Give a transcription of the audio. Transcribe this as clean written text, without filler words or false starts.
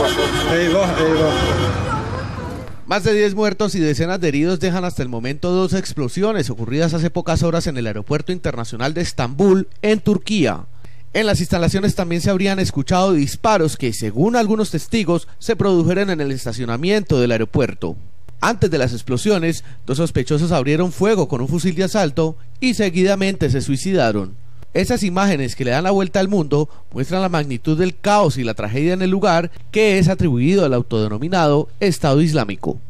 Más de 10 muertos y decenas de heridos dejan hasta el momento 2 explosiones ocurridas hace pocas horas en el aeropuerto internacional de Estambul, en Turquía. En las instalaciones también se habrían escuchado disparos que, según algunos testigos, se produjeron en el estacionamiento del aeropuerto. Antes de las explosiones, 2 sospechosos abrieron fuego con un fusil de asalto y seguidamente se suicidaron. Esas imágenes que le dan la vuelta al mundo muestran la magnitud del caos y la tragedia en el lugar, que es atribuido al autodenominado Estado Islámico.